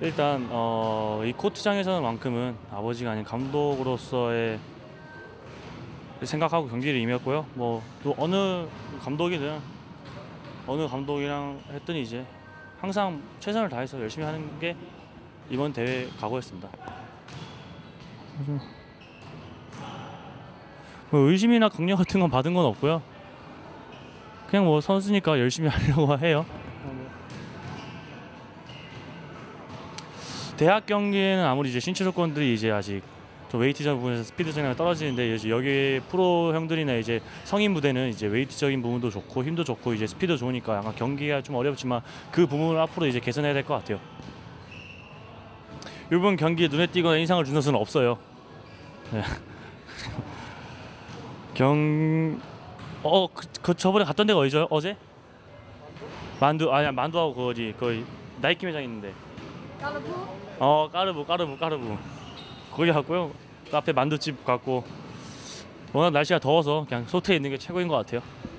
일단 이 코트장에서만큼은 아버지가 아닌 감독으로서의 생각하고 경기를 임했고요. 뭐 또 어느 감독이든 어느 감독이랑 했더니 이제 항상 최선을 다해서 열심히 하는 게 이번 대회 각오였습니다. 뭐 의심이나 강력 같은 건 받은 건 없고요. 그냥 뭐 선수니까 열심히 하려고 해요. 대학 경기에는 아무리 이제 신체 조건들이 이제 아직 좀 웨이트적 부분에서 스피드적인 떨어지는데 이제 여기 프로 형들이나 이제 성인 무대는 이제 웨이트적인 부분도 좋고 힘도 좋고 이제 스피드 좋으니까 약간 경기가 좀 어렵지만 그 부분을 앞으로 이제 개선해야 될 것 같아요. 이번 경기에 눈에 띄거나 인상을 준 선수는 없어요. 네. 그 저번에 갔던 데가 어디죠? 어제? 만두 아니야 만두하고 그 어디 거의 나이키 매장 있는데. 까르부. 거기 갔고요. 그 앞에 만두집 갔고 워낙 날씨가 더워서 그냥 소태에 있는 게 최고인 것 같아요.